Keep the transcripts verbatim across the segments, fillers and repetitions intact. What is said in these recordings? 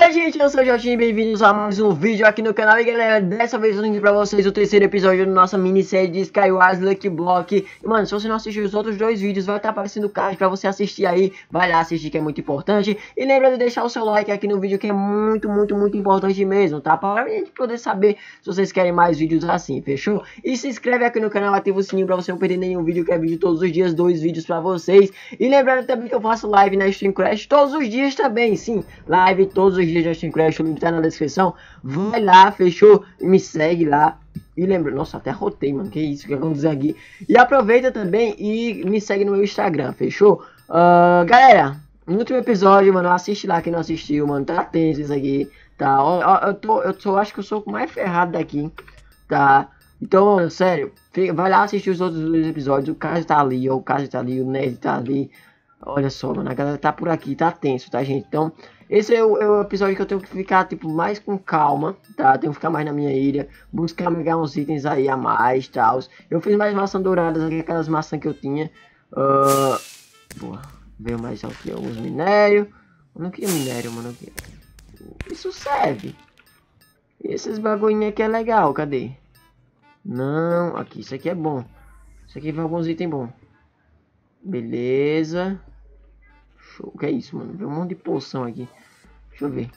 Fala, gente, eu sou o Jotinho, bem-vindos a mais um vídeo aqui no canal. E galera, dessa vez eu vim pra vocês o terceiro episódio da nossa minissérie de Skywars Lucky Block. E mano, se você não assistiu os outros dois vídeos, vai estar aparecendo o card pra você assistir aí. Vai lá assistir, que é muito importante. E lembra de deixar o seu like aqui no vídeo, que é muito, muito, muito importante mesmo, tá? Para a gente poder saber se vocês querem mais vídeos assim, fechou? E se inscreve aqui no canal, ativa o sininho pra você não perder nenhum vídeo, que é vídeo todos os dias, dois vídeos pra vocês. E lembrando também que eu faço live na Steam Crash todos os dias também, sim. Live todos os dias na Steam Crash, o link tá na descrição. Vai lá, fechou? Me segue lá. E lembra, nossa, até rotei, mano, que isso que aconteceu aqui. E aproveita também e me segue no meu Instagram, fechou? Uh, galera, no último episódio, mano, assiste lá quem não assistiu, mano, tá tenso isso aqui, tá? Eu, eu, tô, eu tô, acho que eu sou o mais ferrado daqui, tá? Então, mano, sério, fica, vai lá assistir os outros dois episódios. O Caso tá ali, ó, o Caso tá ali, o Ned tá ali. Olha só, mano, a galera tá por aqui, tá tenso, tá, gente? Então, esse é o, é o episódio que eu tenho que ficar, tipo, mais com calma, tá? Tenho que ficar mais na minha ilha, buscar pegar uns itens aí a mais, tal. Eu fiz mais maçã douradas aqui, aquelas maçãs que eu tinha. Uh, boa, veio mais aqui alguns minérios. Eu não queria minério, mano. Queria... Isso serve. E esses bagulhinhos aqui é legal, cadê? Não, aqui, isso aqui é bom. Isso aqui vem alguns itens bons. Beleza. Show. O que é isso, mano? Vem um monte de poção aqui. Deixa eu ver.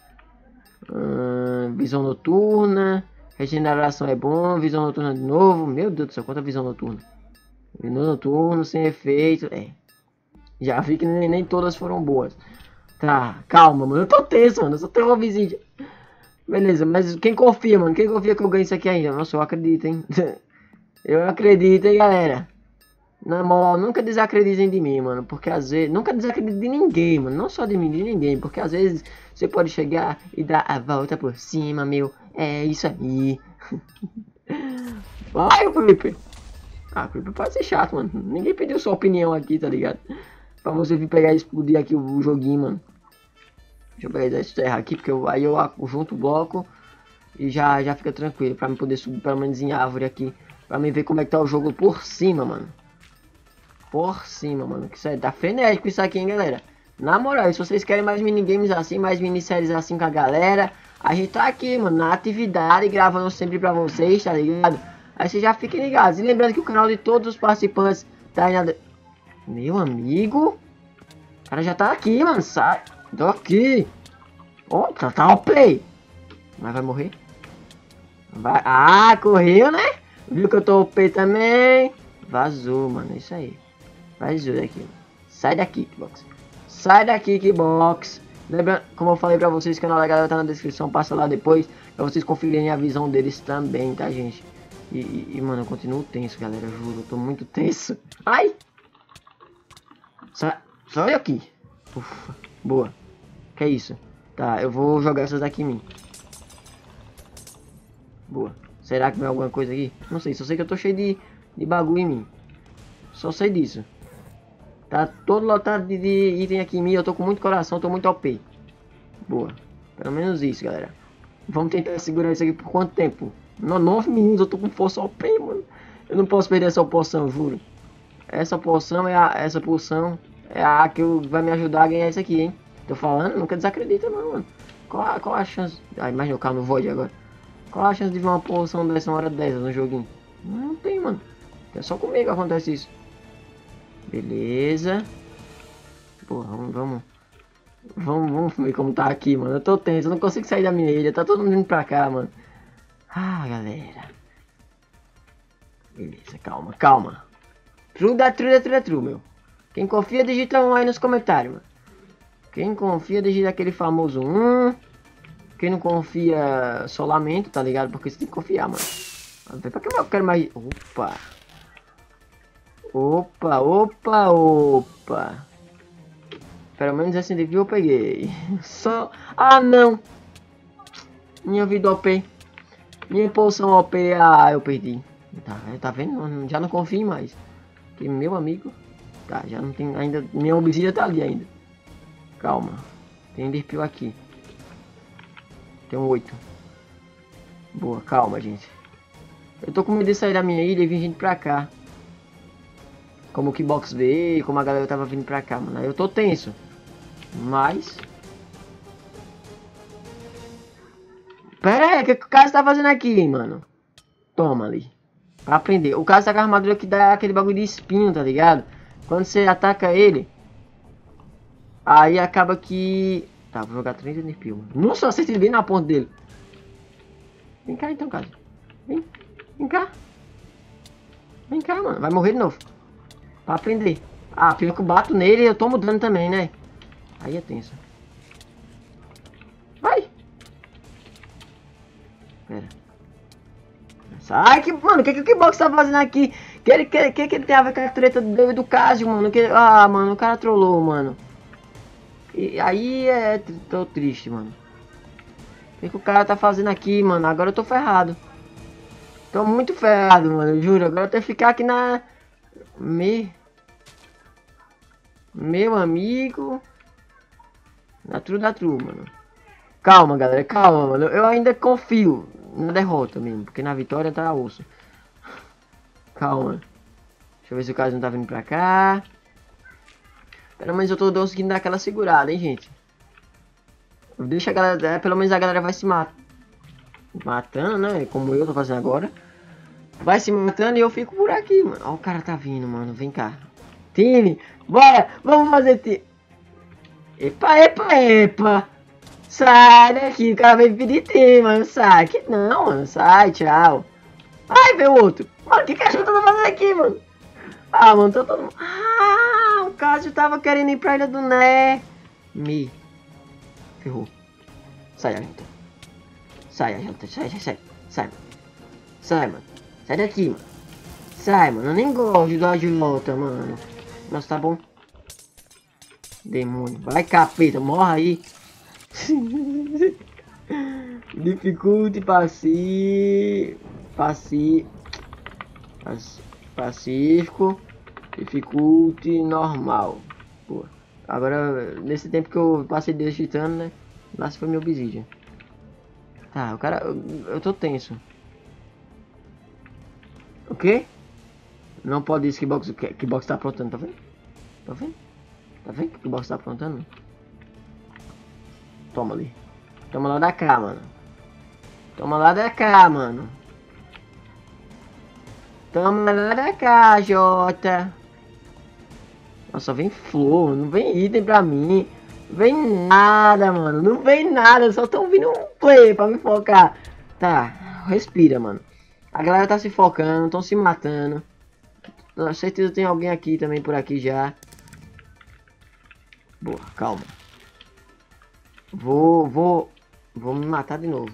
Hum, visão noturna. Regeneração é bom. Visão noturna de novo. Meu Deus do céu, quanta visão noturna. Visão noturna sem efeito. É. Já vi que nem, nem todas foram boas. Tá, calma, mano. Eu tô tenso, mano. Eu só tenho uma visita. Beleza, mas quem confia, mano? Quem confia que eu ganho isso aqui ainda? Nossa, eu acredito, hein? Eu acredito, hein, galera? Na moral, nunca desacreditem de mim, mano. Porque às vezes... Nunca desacreditem de ninguém, mano. Não só de mim, de ninguém. Porque às vezes você pode chegar e dar a volta por cima, meu. É isso aí. Vai, o Creeper. Ah, o Creeper pode ser chato, mano. Ninguém pediu sua opinião aqui, tá ligado? Pra você vir pegar e explodir aqui o, o joguinho, mano. Deixa eu pegar essa terra aqui, porque eu, aí eu junto o bloco e já, já fica tranquilo. Pra me poder subir pelo menos em árvore aqui. Pra mim ver como é que tá o jogo por cima, mano. Por cima, mano. Que isso é, tá frenético isso aqui, hein, galera. Na moral, se vocês querem mais minigames assim, mais minisséries assim com a galera, a gente tá aqui, mano, na atividade, gravando sempre pra vocês, tá ligado? Aí vocês já fiquem ligados. E lembrando que o canal de todos os participantes tá aí na... Meu amigo. O cara já tá aqui, mano. Sai. Tô aqui. Ó, oh, tá, tá O P. Mas vai morrer? Vai... Ah, correu, né? Viu que eu tô O P também. Vazou, mano. É isso aí. Vazou daqui. Sai daqui, Kickbox. Sai daqui, Kickbox. Lembra, como eu falei pra vocês, o canal da galera tá na descrição. Passa lá depois pra vocês conferirem a visão deles também, tá, gente? E, e, e mano, eu continuo tenso, galera. Juro, eu tô muito tenso. Ai! Sai, sai aqui. Ufa, boa. Que é isso? Tá, eu vou jogar essas daqui em mim. Boa. Será que vem alguma coisa aqui? Não sei, só sei que eu tô cheio de, de bagulho em mim. Só sei disso. Tá todo lotado de, de item aqui em mim. Eu tô com muito coração, tô muito O P. Boa. Pelo menos isso, galera. Vamos tentar segurar isso aqui por quanto tempo? No, nove minutos eu tô com força O P, mano. Eu não posso perder essa poção, juro. Essa poção é a... Essa poção é a que eu, vai me ajudar a ganhar isso aqui, hein? Tô falando, nunca desacredita não, mano. Qual a, qual a chance... Ah, imagina o carro no Void agora. Qual a chance de ver uma poção dessa hora dessa no joguinho? Não tem, mano. É só comigo que acontece isso. Beleza. Pô, vamos, vamos. Vamos, vamos ver como tá aqui, mano. Eu tô tenso, eu não consigo sair da minha ilha. Tá todo mundo indo pra cá, mano. Ah, galera. Beleza, calma, calma. True da true da true da true, meu. Quem confia, digita um aí nos comentários, mano. Quem confia, digita aquele famoso um. Quem não confia, só lamento, tá ligado? Porque você tem que confiar, mano. Pra que eu quero mais... Opa. Opa, opa, opa. Pelo menos esse daqui eu peguei. Só... Ah, não. Minha vida O P. Minha poção O P. Ah, eu perdi. Tá, tá vendo? Já não confio mais. Porque, meu amigo... Tá, já não tem ainda... Minha obsidia tá ali ainda. Calma. Tem enderpeel aqui. Tem um oito. Boa, calma, gente. Eu tô com medo de sair da minha ilha e vir gente pra cá. Como o Kickbox veio, como a galera tava vindo pra cá, mano. Eu tô tenso. Mas... é? O que, que o cara tá fazendo aqui, mano? Toma ali. Pra aprender. O cara tá com a armadura que dá aquele bagulho de espinho, tá ligado? Quando você ataca ele, aí acaba que... Tá, vou jogar três enerpios. Nossa, eu acertei bem na ponta dele. Vem cá então, cara. Vem. Vem cá. Vem cá, mano. Vai morrer de novo. Pra aprender. Ah, pior que eu bato nele e eu tomo dano também, né? Aí é tenso. Vai. Pera. Ai, que... Mano, o que, que o Kickbox tá fazendo aqui? Que ele, que, que, que ele tem a ver com a treta do, do Casio, mano? Que, ah, mano, o cara trollou, mano. E aí é... Tô triste, mano. O que, que o cara tá fazendo aqui, mano? Agora eu tô ferrado. Tô muito ferrado, mano, juro. Agora eu tenho que ficar aqui na... Me... Meu amigo... Na tru da tru, mano. Calma, galera, calma, mano. Eu ainda confio na derrota mesmo, porque na vitória tá osso. Calma. Deixa eu ver se o cara não tá vindo pra cá. Pelo menos eu tô conseguindo dar aquela segurada, hein, gente. Deixa a galera... Pelo menos a galera vai se mat... matando, né? Como eu tô fazendo agora. Vai se matando e eu fico por aqui, mano. Ó, o cara tá vindo, mano. Vem cá. Time, bora. Vamos fazer time. Epa, epa, epa. Sai daqui. O cara veio pedir time, mano. Sai. Que não, mano. Sai, tchau. Ai, veio outro. Mano, o que que a gente tá fazendo aqui, mano? Ah, mano, tô todo mundo... Ah, o Cássio tava querendo ir pra Ilha do Né. Me. Ferrou. Sai, Ajelta. Sai, Ajelta. Sai, sai, sai. Sai, sai, mano. Sai daqui, mano. Sai, mano. Eu nem gosto do Ajelta, mano. Nossa, tá bom. Demônio. Vai, capeta. Morra aí. Dificulte paci... Paci... Pacífico. Dificulte normal. Pô. Agora, nesse tempo que eu passei digitando, né? Lá se foi meu obsidian. Tá, o cara... Eu, eu tô tenso. O quê? Não pode isso que box, que box tá aprontando, tá vendo? Tá vendo? Tá vendo que o box tá aprontando? Toma ali. Toma lá da cá, mano. Toma lá da cá, mano. Toma lá da cá, Jota. Nossa, vem flor, não vem item pra mim. Não vem nada, mano. Não vem nada, só tão vindo um play pra me focar. Tá, respira, mano. A galera tá se focando, estão se matando. Com certeza tem alguém aqui também por aqui já. Boa, calma. Vou, vou, vou me matar de novo.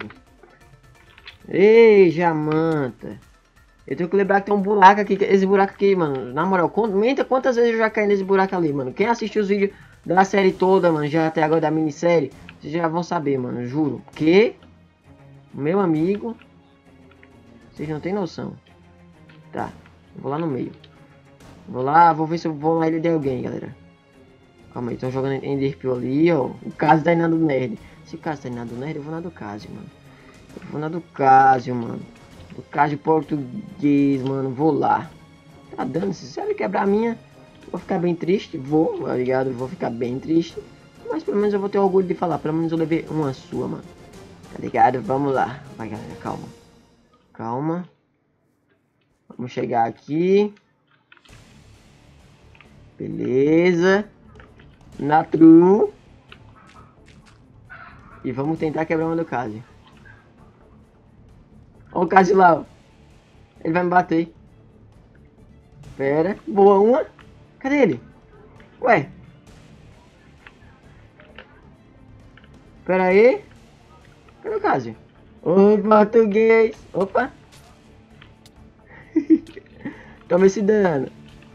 Ei, Jamanta. Eu tenho que lembrar que tem um buraco aqui, esse buraco aqui, mano. Na moral, comenta quantas vezes eu já caí nesse buraco ali, mano. Quem assistiu os vídeos da série toda, mano, já até agora da minissérie, vocês já vão saber, mano, juro. Que, meu amigo, vocês não tem noção. Tá, vou lá no meio. Vou lá, vou ver se eu vou na ilha de alguém, galera. Calma aí, estão jogando Enderpeel ali, ó. O Cássio tá indo na do Nerd. Se o Cássio tá indo na do Nerd, eu vou na do Cássio, mano. Eu vou na do Cássio, mano. Do Cássio português, mano. Vou lá. Tá dando, se você quebrar a minha, vou ficar bem triste. Vou, tá ligado? Vou ficar bem triste. Mas pelo menos eu vou ter orgulho de falar. Pelo menos eu levei uma sua, mano. Tá ligado? Vamos lá. Vai, galera, calma. Calma. Vamos chegar aqui. Beleza. Na true. E vamos tentar quebrar uma do Cássio. Olha o Cássio lá, ó. Ele vai me bater. Pera. Boa, uma. Cadê ele? Ué. Pera aí. Cadê o Cássio? Oi, português. Opa. Toma esse dano.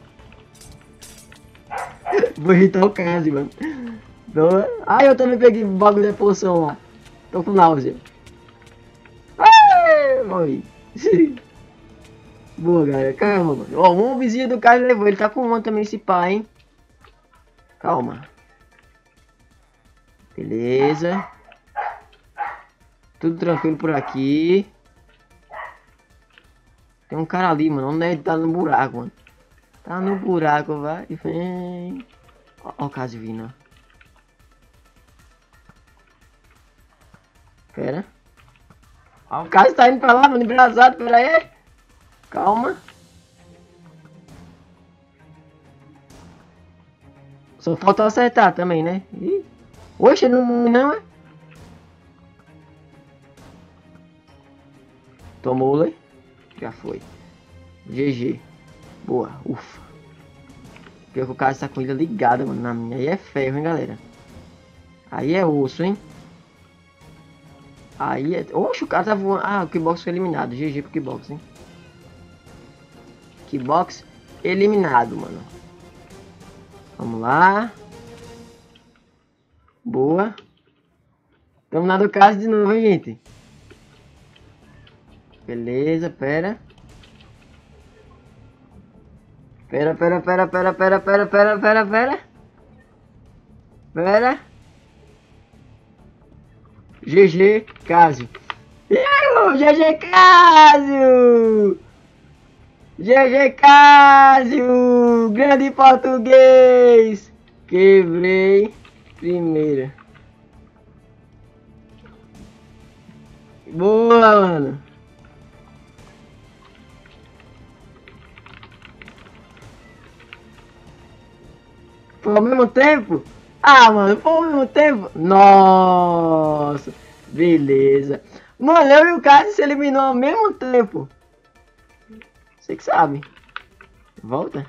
Vou irritar o Cássio, mano. Boa. Ai, eu também peguei o bagulho da poção lá. Tô com náusea. Ai, morri. Boa, galera. Calma, mano. Ó, um vizinho do Cássio levou. Ele tá com uma também, esse pá, hein. Calma. Beleza. Tudo tranquilo por aqui. Tem um cara ali, mano. Onde é que tá no buraco, mano? Tá no buraco, vai. Vem. Ó, ó o Cássio vindo, ó. Pera. Ó, o cara está indo pra lá, mano, embrasado, pera aí. Calma. Só falta acertar também, né? Ih. Oxe, não, não é? Tomou, né? Já foi. G G. Boa, ufa. Pior que o cara está com ele ligada, mano. Na minha aí é ferro, hein, galera. Aí é osso, hein. Aí é... Oxe, o cara tá voando. Ah, o Kickbox foi eliminado. G G pro Kickbox, hein. Kickbox eliminado, mano. Vamos lá. Boa. Tamo na do caso de novo, hein, gente. Beleza, pera. Pera, pera, pera, pera, pera, pera, pera, pera, pera. Pera. G G, Cássio. G G, Cássio. G G, Cássio. Grande português. Quebrei. Primeira. Boa, mano. Foi ao mesmo tempo? Ah, mano, foi ao mesmo tempo? Nossa, beleza. Mano, eu e o Cássio se eliminou ao mesmo tempo. Você que sabe. Volta.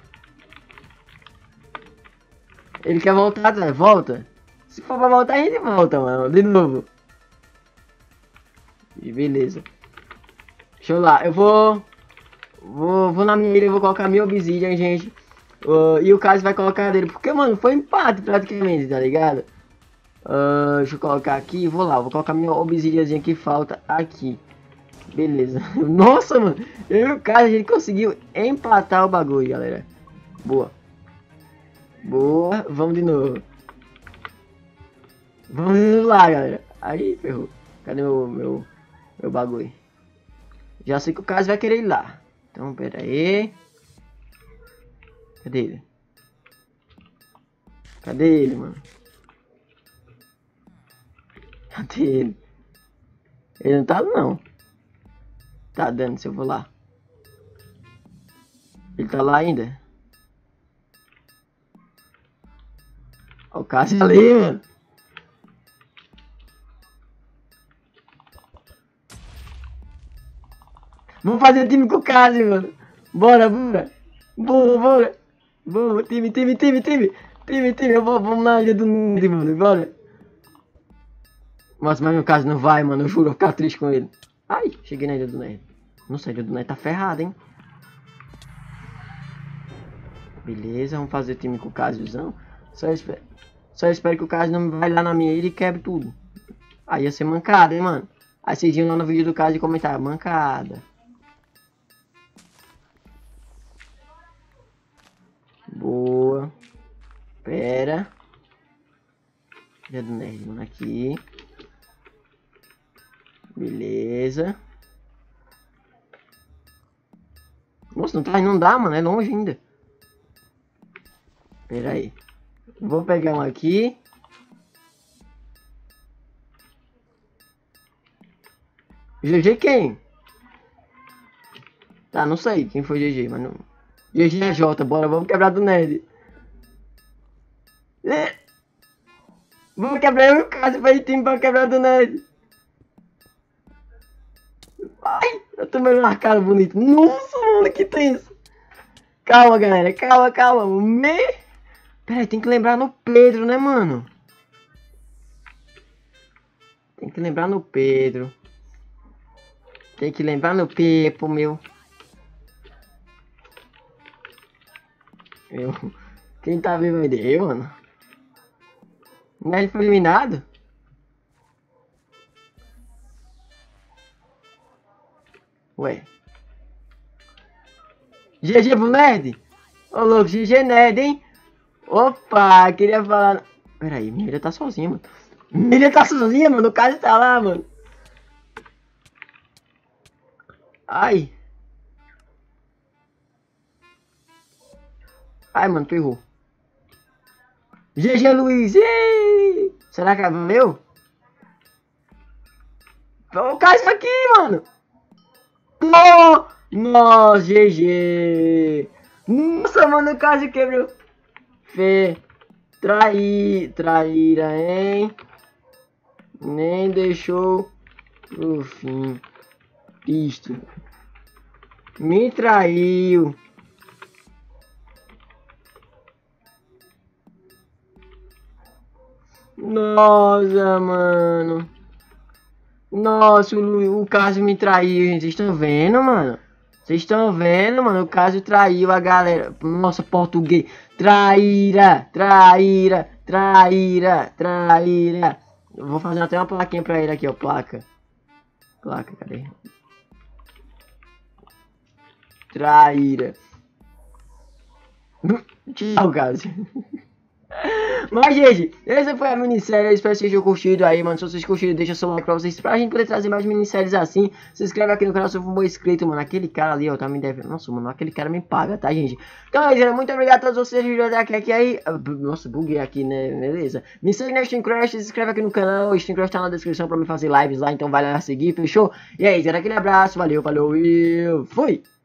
Ele quer voltar, né? Volta. Se for pra voltar, a gente volta, mano. De novo. E beleza. Deixa eu lá. Eu vou... Vou, vou na minha ilha, eu vou colocar minha obsidian, gente. Uh, e o Cássio vai colocar dele. Porque, mano, foi empate praticamente, tá ligado? Uh, deixa eu colocar aqui. Vou lá, vou colocar minha obsidiazinha que falta aqui. Beleza. Nossa, mano. Eu e o Cássio, a gente conseguiu empatar o bagulho, galera. Boa. Boa. Vamos de novo. Vamos de novo lá, galera. Aí, ferrou. Cadê meu, meu, meu bagulho? Já sei que o Cássio vai querer ir lá. Então, pera aí. Cadê ele? Cadê ele, mano? Cadê ele? Ele não tá, não. Tá dando, se eu vou lá. Ele tá lá ainda? Ó, o Cássio ali, mano. Vamos fazer time com o Cássio, mano. Bora, bora. Bora, bora. Vamos, time, time, time, time. Time, time. Eu vou, vamos na ilha do Nerd, mano. Bora. Nossa, mas meu Cássio não vai, mano. Eu juro, eu vou ficar triste com ele. Ai, cheguei na ilha do Nerd. Nossa, a ilha do Nerd tá ferrada, hein. Beleza, vamos fazer time com o Cássiozão. Só espero, só espero que o Cássio não vai lá na minha ilha e quebre tudo. Aí ia ser mancada, hein, mano. Aí vocês iam lá no vídeo do Cássio e comentar, mancada. Boa. Pera. Ilha do Nerd, mano, aqui. Beleza. Nossa, não, tá, não dá, mano, é longe ainda. Pera aí. Vou pegar um aqui. G G quem? Tá, não sei quem foi G G, mas não... G G é J, bora, vamos quebrar do Nerd. É. Vamos quebrar eu e o Cássio pra ir time pra quebrar do Nerd. Ai, eu tomei uma cara bonita. Nossa, mano, que tenso. Calma, galera, calma, calma. Me... Pera aí, tem que lembrar no Pedro, né, mano? Tem que lembrar no Pedro. Tem que lembrar no Pepo, meu. Eu... Quem tá vivo aí? Eu, mano. Não é, ele foi eliminado? Ué. G G pro Nerd? Ô, louco, G G Nerd, hein? Opa, queria falar... Pera aí, minha ilha tá sozinha, mano. Minha ilha tá sozinha, mano. O cara tá lá, mano. Ai. Ai, mano, tu errou. G G Luiz. Ei! Será que é meu? O Cássio aqui, mano. No! Nossa, G G. Nossa, mano, o Cássio quebrou. Fê. Traí. Traíra, hein? Nem deixou pro fim. Piste. Me traiu. Nossa, mano. Nossa, o, o Cássio me traiu, gente. Vocês estão vendo, mano? Vocês estão vendo, mano? O Cássio traiu a galera. Nossa, português. Traíra, traíra, traíra, traíra. Eu vou fazer até uma plaquinha pra ele aqui, ó. Placa. Placa, cadê? Traíra. Tchau, Cássio. Mas, gente, essa foi a minissérie. Eu espero que vocês tenham curtido aí, mano. Se vocês curtiram, deixa seu like pra vocês, pra gente poder trazer mais minisséries assim. Se inscreve aqui no canal se for um bom inscrito, mano. Aquele cara ali, ó, tá me devendo. Nossa, mano, aquele cara me paga, tá, gente? Então, é isso, muito obrigado a todos vocês que viram até aqui aí. Nossa, buguei aqui, né? Beleza. Me segue na Steam Crash, se inscreve aqui no canal. O Steam Crash tá na descrição pra me fazer lives lá, então vai lá seguir, fechou? E é isso, aquele abraço, valeu, falou e fui!